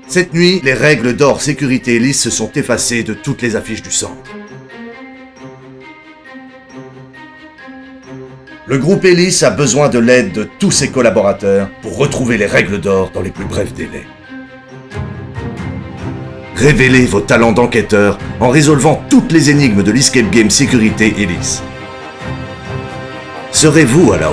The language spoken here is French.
Cette nuit, les règles d'or sécurité Ellis se sont effacées de toutes les affiches du centre. Le groupe Ellis a besoin de l'aide de tous ses collaborateurs pour retrouver les règles d'or dans les plus brefs délais. Révélez vos talents d'enquêteur en résolvant toutes les énigmes de l'Escape Game Sécurité Ellis. Serez-vous à la hauteur ?